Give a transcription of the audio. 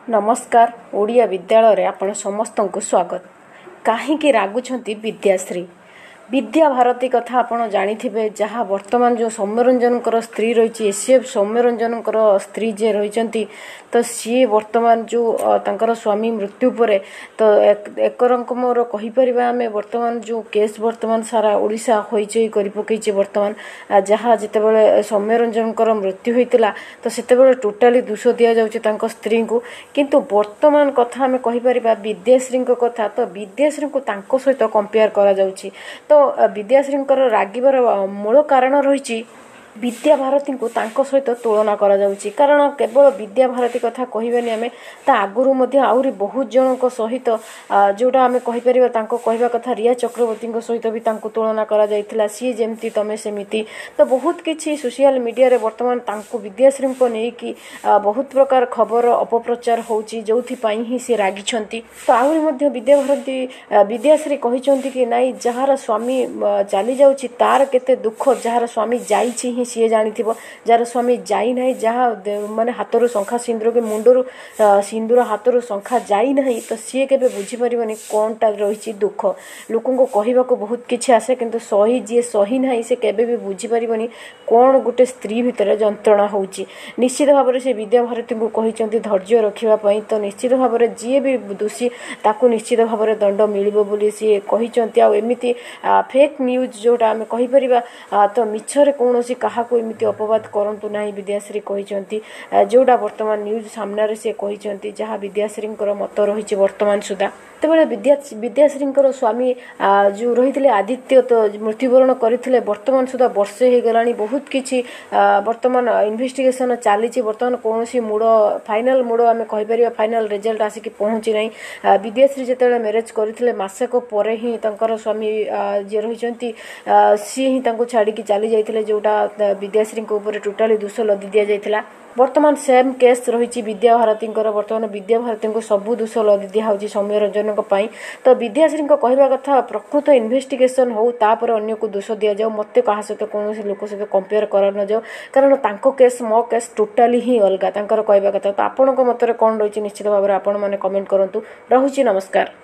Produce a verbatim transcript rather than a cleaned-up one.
नमस्कार। ओडिया विद्यालय रे आपण समस्त को स्वागत। कहीं रागुंट विद्याश्री विद्या भारती कथा आपण जानी जहाँ वर्तमान जो सौम्यरंजन स्त्री रही सी सौम्यरंजन स्त्री जे रही तो सी वर्तमान जो तर स्वामी मृत्यु पर तो एक रकमर कहीपर आम वर्तमान जो केस वर्तमान सारा ओडिशा होई कर पकई वर्तमान जहाँ जितेबाला सौम्यरंजन मृत्यु होता तो से टोटाली दोष दि जाऊँगी स्त्री को किंतु वर्तमान कथा आम कहीपर विद्याश्री कथा तो विद्याश्री को सहित कंपेयर करा जाउछि। तो विद्याश्री रागिबार मूल कारण रही विद्या भारती को तांको सहित तुलना करा जाउछि। कारण केवल विद्या भारती कथा कहबानी आम ता आगुरु मध्य आहुरी बहुत जनक सहित जोटा आम कहीपर तांको कहवा कथा रिया चक्रवर्ती सहित भी तांको तुलना करा जाइथिला सी जेमती तमे सेमिति। तो बहुत किछि सोशल मीडिया रे वर्तमान तांको विद्याश्री को नेकी बहुत प्रकार खबर अपप्रचार होउछि जोथि पई ही से रागिछंती। तो आहुरी मध्य विद्या भारती विद्याश्री कहिछंती कि नाई जहार स्वामी चली जाउछि तार केते दुख जहार स्वामी जाइछि सी जानी जार स्वामी जाई ना जहाँ माने हाथरू शंखा सिंदूर के मुंडरू सिंदूर हाथरू शंखा जाई ना तो सी के बुझीपर कौन टा रही दुख लोक कहवाक बहुत किसी आसे किंतु सही जी सही ना से केबे भी बुझीपर कौन गोटे स्त्री भितर जंत्रणा होउची। निश्चित भाव से विद्या भारती को कहते धैर्य रखापी तो निश्चित भाव जी भी दोषी ताकू निश्चित भाव दंड मिल सी कहते आमती फेक न्यूज जोटा आम कहीपर तो मिछरे कौन क्या एमती अपवाद करंतु ना विद्याश्री कहते जोड़ा वर्तमान न्यूज सामने से कहते जहाँ विद्याश्री मत रही वर्तमान सुधा तेबले विद्या विद्याश्री स्वामी जो रही आदित्य तो मृत्युवरण करते वर्तमान सुधा वर्षे हो गला बहुत किसी वर्तमान इन्वेस्टिगेशन चली वर्तमान कौन मूड फाइनाल मूड आम कहीपर फाइनाल रिजल्ट आसिक पहुँची ना। विद्याश्री जिते मैरेज करते मसक पर ही स्वामी जी रही सी ही छाड़ी चली जाते जोटा विद्याश्री ऊपर टोटाली दोष लदी दि जाइथिला। वर्तमान सेम केस रही विद्या भारती वर्तमान विद्या भारती को सबू दोष लदी दिया सौम्यरंजन तो विद्याश्री कहवा कथा प्रकृत इन्वेस्टिगेशन हो तापर अन्य को दोष दि जाओ मत क्या सहित कौन लोक सहित कंपेयर कर न जाओ कारण तांको केस मो केस टोटाली ही अलग कहवा कथा। तो आपण मतरे कौन रही निश्चित भाव में आपण मैंने कमेंट करूँ। रहुछि नमस्कार।